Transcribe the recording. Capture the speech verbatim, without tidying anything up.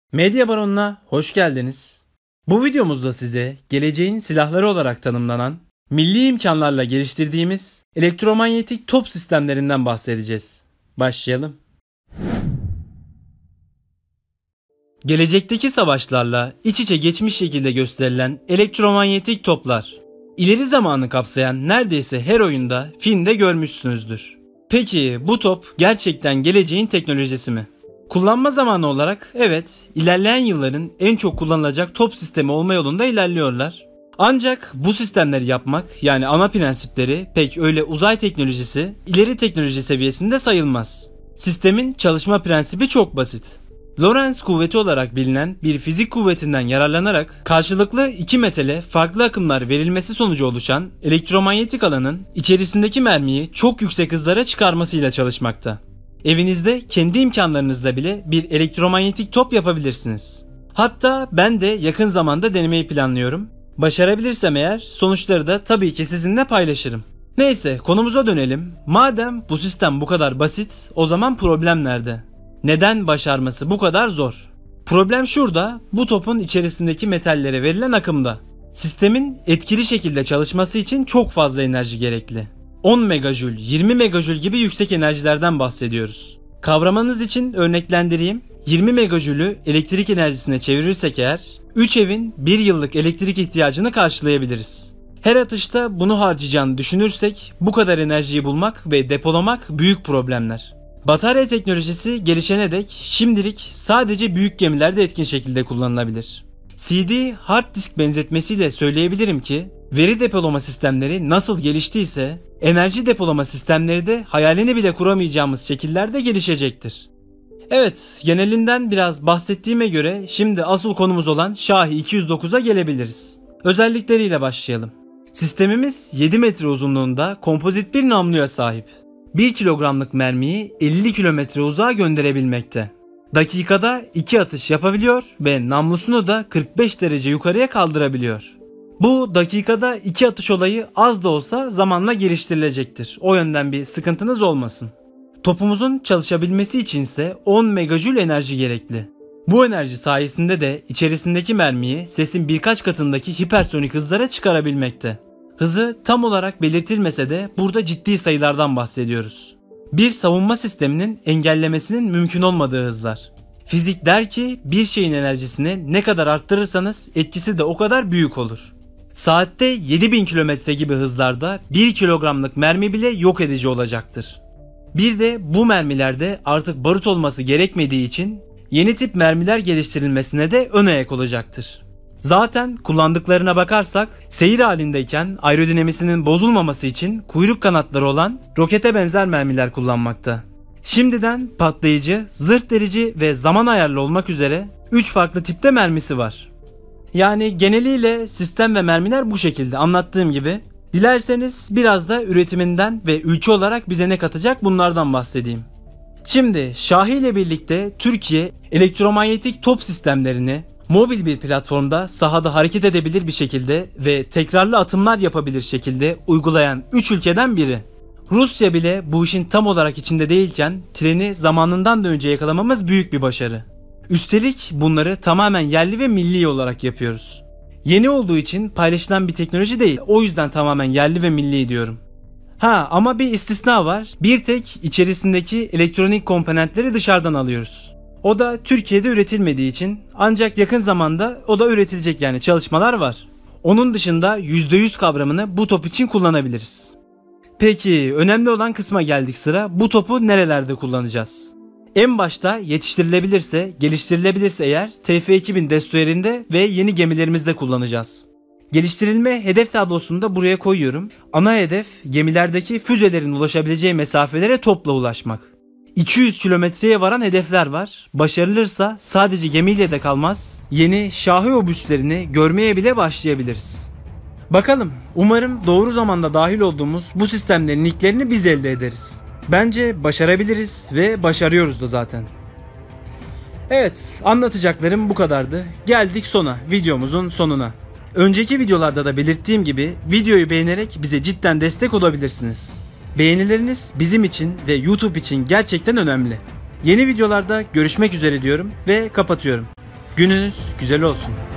Medya Baronu'na hoş geldiniz. Bu videomuzda size geleceğin silahları olarak tanımlanan, milli imkanlarla geliştirdiğimiz elektromanyetik top sistemlerinden bahsedeceğiz. Başlayalım. Gelecekteki savaşlarla iç içe geçmiş şekilde gösterilen elektromanyetik toplar, ileri zamanı kapsayan neredeyse her oyunda, filmde görmüşsünüzdür. Peki bu top gerçekten geleceğin teknolojisi mi? Kullanma zamanı olarak evet, ilerleyen yılların en çok kullanılacak top sistemi olma yolunda ilerliyorlar. Ancak bu sistemleri yapmak, yani ana prensipleri pek öyle uzay teknolojisi, ileri teknoloji seviyesinde sayılmaz. Sistemin çalışma prensibi çok basit. Lorentz kuvveti olarak bilinen bir fizik kuvvetinden yararlanarak karşılıklı iki metale farklı akımlar verilmesi sonucu oluşan elektromanyetik alanın içerisindeki mermiyi çok yüksek hızlara çıkarmasıyla çalışmakta. Evinizde kendi imkanlarınızla bile bir elektromanyetik top yapabilirsiniz. Hatta ben de yakın zamanda denemeyi planlıyorum. Başarabilirsem eğer sonuçları da tabii ki sizinle paylaşırım. Neyse, konumuza dönelim. Madem bu sistem bu kadar basit, o zaman problem nerede? Neden başarması bu kadar zor? Problem şurada, bu topun içerisindeki metallere verilen akımda. Sistemin etkili şekilde çalışması için çok fazla enerji gerekli. on megajül, yirmi megajül gibi yüksek enerjilerden bahsediyoruz. Kavramanız için örneklendireyim. yirmi megajülü elektrik enerjisine çevirirsek eğer, üç evin bir yıllık elektrik ihtiyacını karşılayabiliriz. Her atışta bunu harcayacağını düşünürsek bu kadar enerjiyi bulmak ve depolamak büyük problemler. Batarya teknolojisi gelişene dek şimdilik sadece büyük gemilerde etkin şekilde kullanılabilir. C D hard disk benzetmesiyle söyleyebilirim ki veri depolama sistemleri nasıl geliştiyse enerji depolama sistemleri de hayalini bile kuramayacağımız şekillerde gelişecektir. Evet, genelinden biraz bahsettiğime göre şimdi asıl konumuz olan Şahi iki yüz dokuza gelebiliriz. Özellikleriyle başlayalım. Sistemimiz yedi metre uzunluğunda kompozit bir namluya sahip. bir kilogramlık mermiyi elli kilometre uzağa gönderebilmekte. Dakikada iki atış yapabiliyor ve namlusunu da kırk beş derece yukarıya kaldırabiliyor. Bu dakikada iki atış olayı az da olsa zamanla geliştirilecektir. O yönden bir sıkıntınız olmasın. Topumuzun çalışabilmesi içinse on megajül enerji gerekli. Bu enerji sayesinde de içerisindeki mermiyi sesin birkaç katındaki hipersonik hızlara çıkarabilmekte. Hızı tam olarak belirtilmese de burada ciddi sayılardan bahsediyoruz. Bir savunma sisteminin engellemesinin mümkün olmadığı hızlar. Fizik der ki bir şeyin enerjisini ne kadar arttırırsanız etkisi de o kadar büyük olur. Saatte yedi bin kilometre gibi hızlarda bir kilogramlık mermi bile yok edici olacaktır. Bir de bu mermilerde artık barut olması gerekmediği için yeni tip mermiler geliştirilmesine de ön ayak olacaktır. Zaten kullandıklarına bakarsak seyir halindeyken aerodinamisinin bozulmaması için kuyruk kanatları olan rokete benzer mermiler kullanmakta. Şimdiden patlayıcı, zırt delici ve zaman ayarlı olmak üzere üç farklı tipte mermisi var. Yani geneliyle sistem ve mermiler bu şekilde anlattığım gibi. Dilerseniz biraz da üretiminden ve ülke olarak bize ne katacak bunlardan bahsedeyim. Şimdi Şahi ile birlikte Türkiye elektromanyetik top sistemlerini mobil bir platformda sahada hareket edebilir bir şekilde ve tekrarlı atımlar yapabilir şekilde uygulayan üç ülkeden biri. Rusya bile bu işin tam olarak içinde değilken treni zamanından da önce yakalamamız büyük bir başarı. Üstelik bunları tamamen yerli ve milli olarak yapıyoruz. Yeni olduğu için paylaşılan bir teknoloji değil, o yüzden tamamen yerli ve milli diyorum. Ha ama bir istisna var, bir tek içerisindeki elektronik komponentleri dışarıdan alıyoruz. O da Türkiye'de üretilmediği için, ancak yakın zamanda o da üretilecek, yani çalışmalar var. Onun dışında yüzde yüz kavramını bu top için kullanabiliriz. Peki önemli olan kısma geldik sıra, bu topu nerelerde kullanacağız? En başta yetiştirilebilirse, geliştirilebilirse eğer T F iki bin destroyerinde ve yeni gemilerimizde kullanacağız. Geliştirilme hedef tablosunu da buraya koyuyorum. Ana hedef gemilerdeki füzelerin ulaşabileceği mesafelere topla ulaşmak. iki yüz kilometreye varan hedefler var. Başarılırsa sadece gemiyle de kalmaz, yeni Şahi obüslerini görmeye bile başlayabiliriz. Bakalım, umarım doğru zamanda dahil olduğumuz bu sistemlerin ilklerini biz elde ederiz. Bence başarabiliriz ve başarıyoruz da zaten. Evet, anlatacaklarım bu kadardı. Geldik sona, videomuzun sonuna. Önceki videolarda da belirttiğim gibi videoyu beğenerek bize cidden destek olabilirsiniz. Beğenileriniz bizim için ve YouTube için gerçekten önemli. Yeni videolarda görüşmek üzere diyorum ve kapatıyorum. Gününüz güzel olsun.